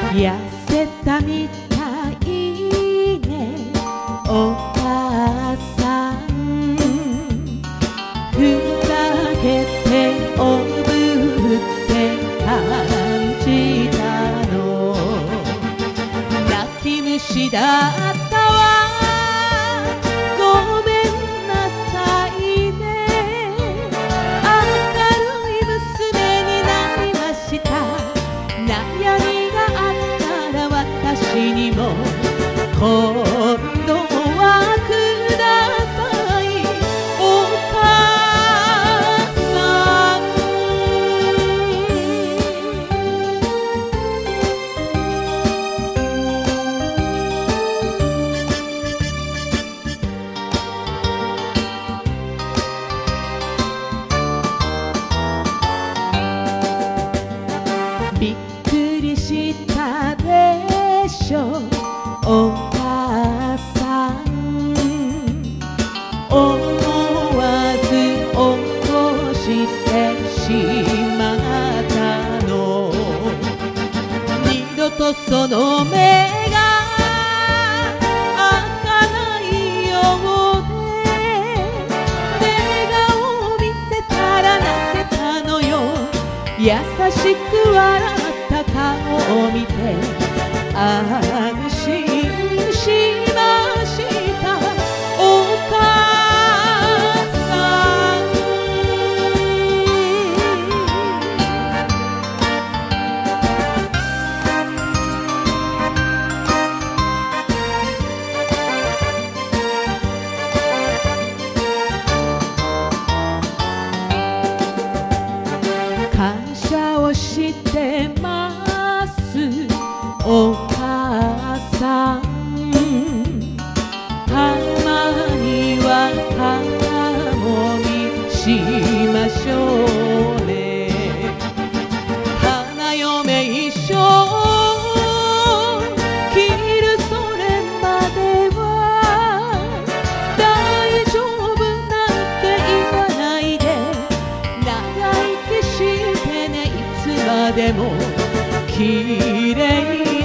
痩せたみたいねお母さん、ふざけておぶって感じたの。泣き虫だったわ、ごめんなさいね。明るい娘になりました。悩みがあったら私にも今度はくださいお母さん。びっくりしたでしょお母さん、思わず起こしてしまったの。二度とその目が開かないようで、目顔を見てたら泣けたのよ。優しく笑った顔を見て安心しましたお母さん。感謝をしてますお母さん。たまには肩もみしましょうね。花嫁衣装着るそれまでは大丈夫なんて言わないで、長生きしてねいつまでも綺麗